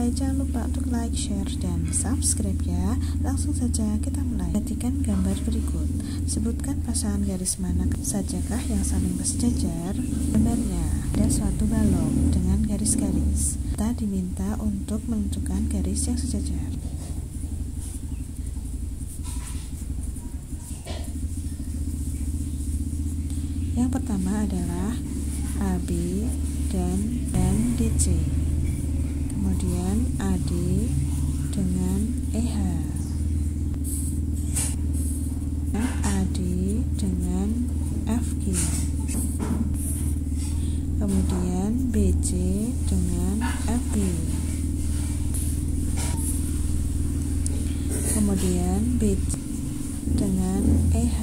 memulai, jangan lupa untuk like, share, dan subscribe ya. Langsung saja kita mulai. Perhatikan gambar berikut. Sebutkan pasangan garis mana sajakah yang saling bersejajar. Gambarnya ada suatu balok dengan garis-garis. Kita diminta untuk menentukan garis yang sejajar. Yang pertama adalah AB dan DC. Kemudian AD dengan EH, AD dengan FG, kemudian BC dengan FB, kemudian BC dengan EH,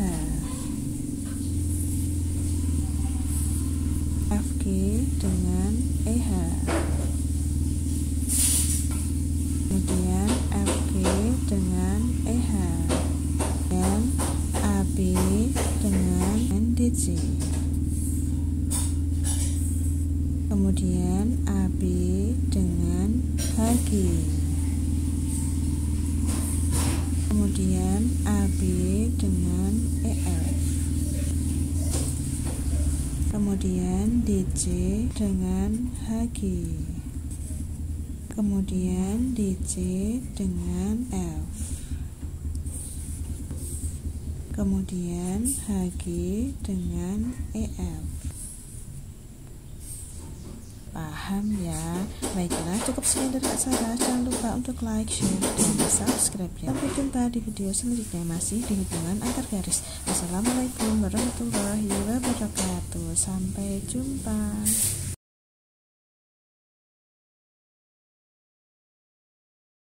FG dengan EH, kemudian FG dengan EH, dan AB dengan DC, kemudian AB dengan HG, kemudian AB dengan EF, kemudian DC dengan HG, kemudian DC dengan F, kemudian HG dengan EF. Paham ya? Baiklah, cukup sekian dari Kak Sarah. Jangan lupa untuk like, share, dan subscribe ya. Sampai jumpa di video selanjutnya, masih di hubungan antar garis. Wassalamualaikum warahmatullahi wabarakatuh. Sampai jumpa.